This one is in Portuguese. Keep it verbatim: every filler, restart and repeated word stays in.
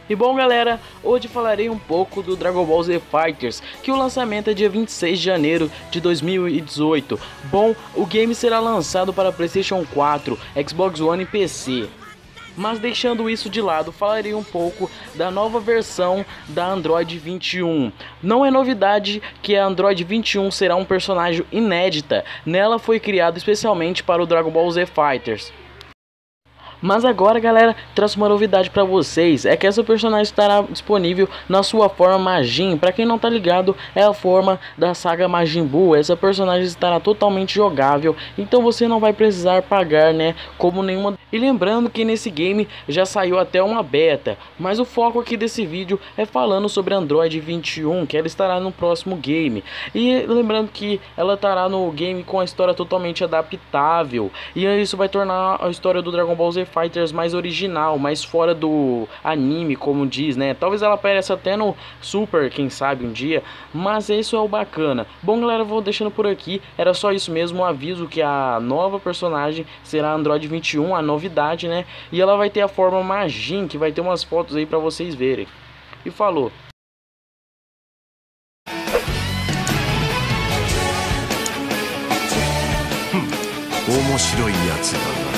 E bom galera, hoje falarei um pouco do Dragon Ball Z Fighters, que o lançamento é dia vinte e seis de janeiro de dois mil e dezoito. Bom, o game será lançado para PlayStation quatro, Xbox One e P C. Mas deixando isso de lado, falarei um pouco da nova versão da Android vinte e um. Não é novidade que a Android vinte e um será um personagem inédita, nela foi criado especialmente para o Dragon Ball Z Fighters. Mas agora galera, trouxe uma novidade pra vocês, é que essa personagem estará disponível na sua forma Majin. Pra quem não tá ligado, é a forma da saga Majin Buu. Essa personagem estará totalmente jogável, então você não vai precisar pagar, né, como nenhuma. E lembrando que nesse game já saiu até uma beta, mas o foco aqui desse vídeo é falando sobre Android vinte e um, que ela estará no próximo game. E lembrando que ela estará no game com a história totalmente adaptável, e isso vai tornar a história do Dragon Ball Z Fighters mais original, mais fora do anime, como diz, né? Talvez ela apareça até no Super, quem sabe um dia, mas isso é o bacana. Bom galera, vou deixando por aqui, era só isso mesmo, um aviso que a nova personagem será Android vinte e um, a novidade, né? E ela vai ter a forma Majin, que vai ter umas fotos aí pra vocês verem. E falou! 面白いやつだな。